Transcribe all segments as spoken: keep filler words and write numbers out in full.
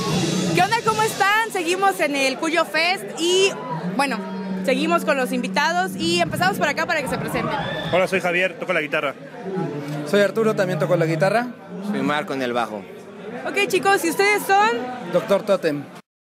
¿Qué onda? ¿Cómo están? Seguimos en el Cuyo Fest y, bueno, seguimos con los invitados y empezamos por acá para que se presenten. Hola, soy Javier, toco la guitarra. Soy Arturo, también toco la guitarra. Soy Marco en el bajo. Ok, chicos, ¿y ustedes son? Doctor Totem.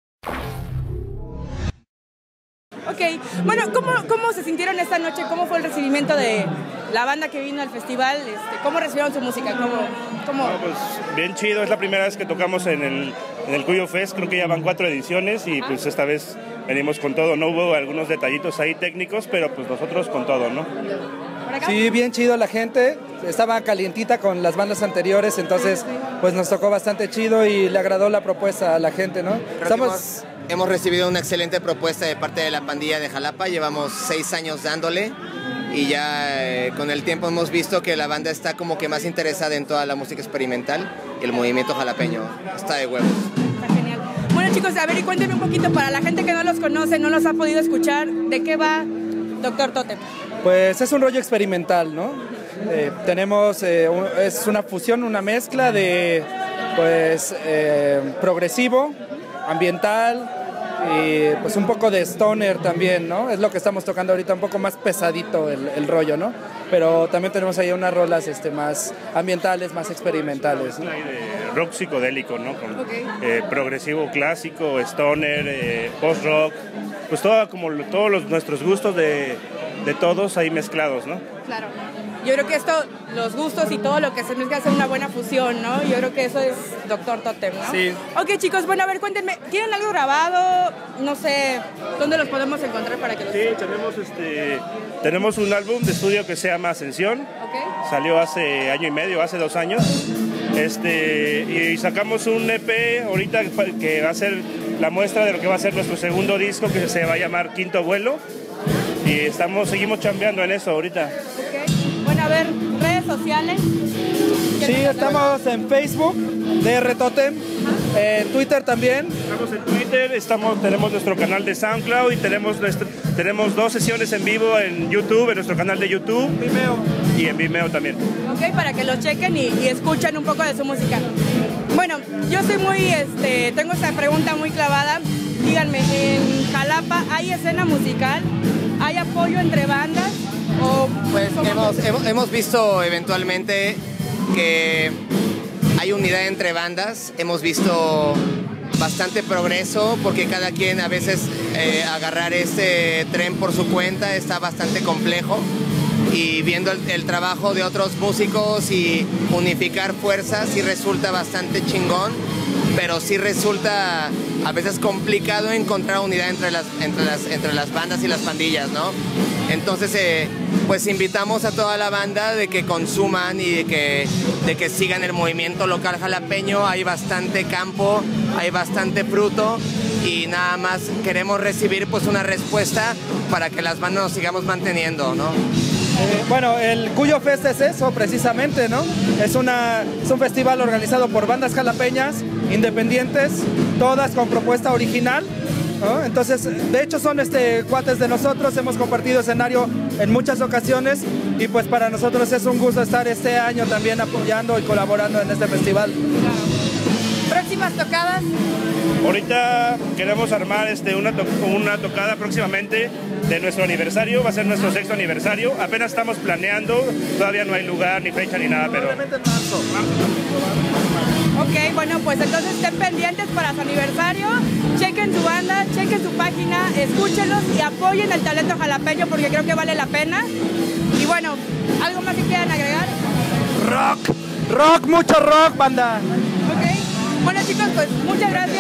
Ok, bueno, ¿cómo, ¿cómo se sintieron esta noche? ¿Cómo fue el recibimiento de la banda que vino al festival? Este, ¿Cómo recibieron su música? ¿Cómo, cómo? No, pues bien chido, es la primera vez que tocamos en el, en el Cuyo Fest, creo que ya van cuatro ediciones y pues esta vez venimos con todo, no hubo algunos detallitos ahí técnicos, pero pues nosotros con todo, ¿no? Sí, bien chido la gente, estaba calientita con las bandas anteriores, entonces pues nos tocó bastante chido y le agradó la propuesta a la gente, ¿no? Creo Estamos... hemos, hemos recibido una excelente propuesta de parte de la pandilla de Jalapa, llevamos seis años dándole y ya eh, con el tiempo hemos visto que la banda está como que más interesada en toda la música experimental y el movimiento jalapeño está de huevos. Está genial. Bueno chicos, a ver y cuéntenme un poquito para la gente que no los conoce, no los ha podido escuchar, ¿de qué va Doctor Totem? Pues es un rollo experimental, ¿no? Eh, tenemos, eh, un, es una fusión, una mezcla de, pues, eh, progresivo, ambiental y pues un poco de stoner también, ¿no? Es lo que estamos tocando ahorita, un poco más pesadito el, el rollo, ¿no? Pero también tenemos ahí unas rolas este, más ambientales, más experimentales, ¿no? Hay de rock psicodélico, ¿no? Con, Okay. eh, progresivo clásico, stoner, eh, post-rock, pues todo, como todos los, nuestros gustos de, de todos ahí mezclados, ¿no? Claro. Yo creo que esto, los gustos y todo lo que se mezcla hace una buena fusión, ¿no? Yo creo que eso es Doctor Totem, ¿no? Sí. Ok, chicos, bueno, a ver, cuéntenme, ¿tienen algo grabado? No sé, ¿dónde los podemos encontrar para que los... Sí, tenemos, este, tenemos un álbum de estudio que se llama Ascensión, Ok. salió hace año y medio, hace dos años, este, y sacamos un E P ahorita que va a ser la muestra de lo que va a ser nuestro segundo disco, que se va a llamar Quinto Vuelo, y estamos, seguimos chambeando en eso ahorita. Ok. Bueno, a ver, redes sociales. Sí, estamos en Facebook, D R Totem, en Twitter también. Estamos en Twitter, estamos, tenemos nuestro canal de SoundCloud y tenemos, nuestro, tenemos dos sesiones en vivo en YouTube, en nuestro canal de YouTube. Vimeo. Y en Vimeo también. Ok, para que los chequen y, y escuchen un poco de su música. Bueno, yo soy muy, este, tengo esta pregunta muy clavada. Díganme, ¿en Jalapa hay escena musical? ¿Hay apoyo entre bandas? ¿O Pues cómo? hemos, hemos, hemos visto eventualmente que hay unidad entre bandas, hemos visto bastante progreso porque cada quien a veces eh, agarrar este tren por su cuenta está bastante complejo y viendo el, el trabajo de otros músicos y unificar fuerzas sí resulta bastante chingón, pero sí resulta a veces complicado encontrar unidad entre las, entre las, entre las bandas y las pandillas, ¿no? Entonces, eh, pues invitamos a toda la banda de que consuman y de que, de que sigan el movimiento local jalapeño. Hay bastante campo, hay bastante fruto y nada más queremos recibir pues una respuesta para que las bandas nos sigamos manteniendo, ¿no? Eh, bueno, el Cuyo Fest es eso precisamente, ¿no? Es, una, es un festival organizado por bandas jalapeñas, independientes, todas con propuesta original, ¿no? Entonces, de hecho son este, cuates de nosotros, hemos compartido escenario en muchas ocasiones y pues para nosotros es un gusto estar este año también apoyando y colaborando en este festival. ¿Próximas tocadas? Ahorita queremos armar este, una, to una tocada próximamente de nuestro aniversario, va a ser nuestro sexto aniversario, apenas estamos planeando, todavía no hay lugar, ni fecha, ni nada, pero... Probablemente en marzo. Ok, bueno, pues entonces estén pendientes para su aniversario, chequen su banda, chequen su página, escúchenlos y apoyen el talento jalapeño porque creo que vale la pena. Y bueno, ¿algo más que quieran agregar? Rock, rock, mucho rock, banda. Ok, bueno chicos, pues muchas gracias.